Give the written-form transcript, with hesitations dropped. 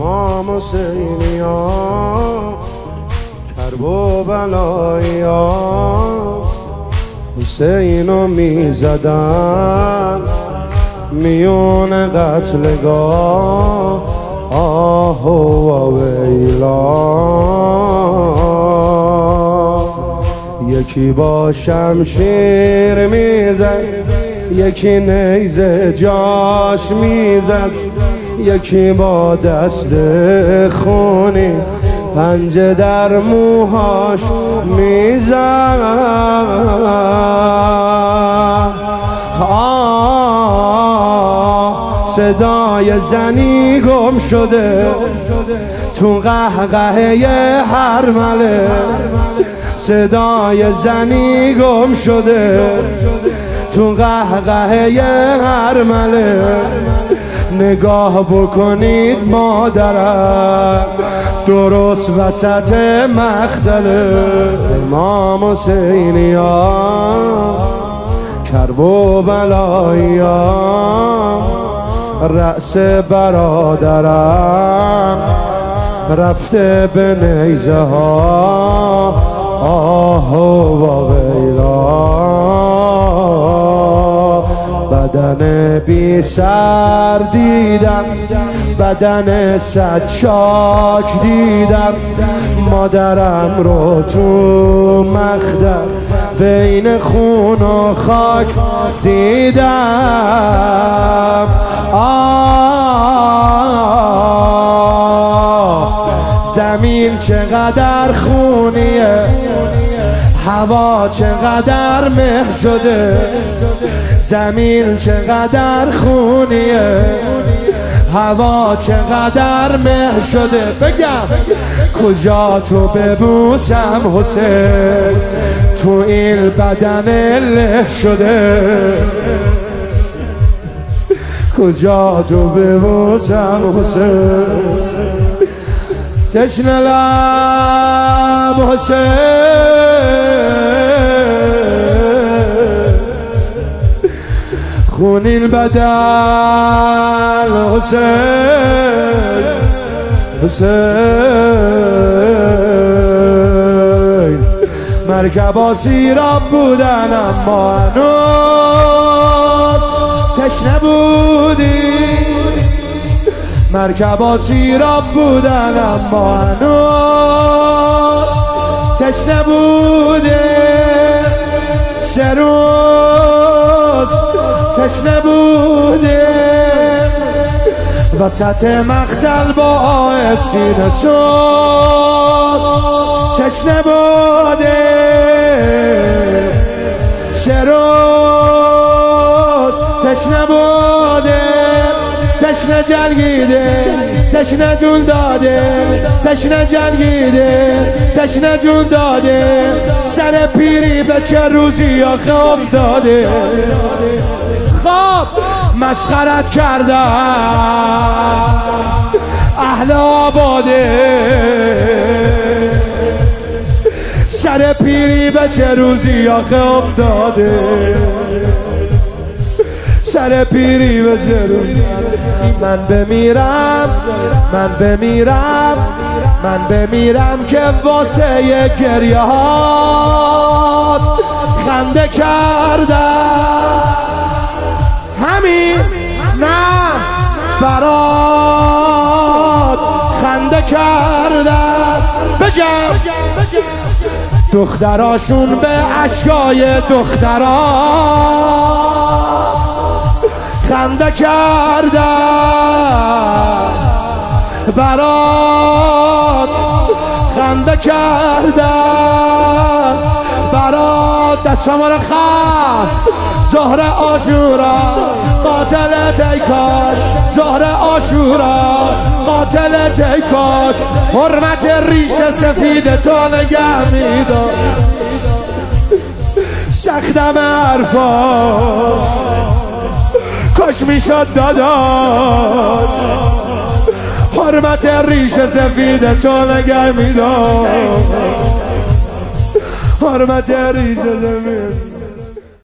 امام حسینی ها کرب و بلایی ها حسینو میزدن میون قتلگاه آه و ویلا یکی با شمشیر میزد یکی نیزه جاش میزد یکی با دست خونی پنجه در موهاش میزد صدای زنی گم شده تو قهقهه هرمله صدای زنی گم شده تو قهقهه هرمله نگاه بکنید مادرم درست وسط مختله امام حسینی ها کرب و بلایی ها رأس برادرم رفته به نیزه ها آه و ویلا بدن بی سر دیدم بدن صد شاک دیدم مادرم رو تو مخدر بین خون و خاک دیدم زمین چقدر خونیه هوا چقدر مه شده زمین چقدر خونیه هوا چقدر مه شده بگم کجا تو ببوسم حسین تو این بدن له شده کجا تو ببوسم حسین تشنه لب حسین خونین بدن حسین حسین مرکبا سیراب بودن اما هنوز تشنه بودی مرکبا سیراب بودن اما هنوز تشنه بوده سه روز تشنه بوده وسط مقتل با آه سینه شد تشنه بوده سه روز تشنه بوده تشنه جلگیده تشنه جون داده تشنه جلگیده تشنه جون داده سر پیری به چه روزی آخه افتاده خواب مسخرت کردم اهل آباده سر پیری به چه روزی آخه افتاده سر پیری به چه روزی من بمیرم من بمیرم من بمیرم که واسه گریه هات خنده کردم همین نه برات خنده کردم بگم دختراشون به اشکای دختران خنده کردم برات خنده کردم برات دستم رو خست زهر آشورا قاتل تیکاش زهر آشورا قاتل تیکاش حرمت ریش سفید تو نگه میدار سختم حرفاش کاش میشد داداد حرمت ریش سفید تو نگه میدار حرمت ریش سفید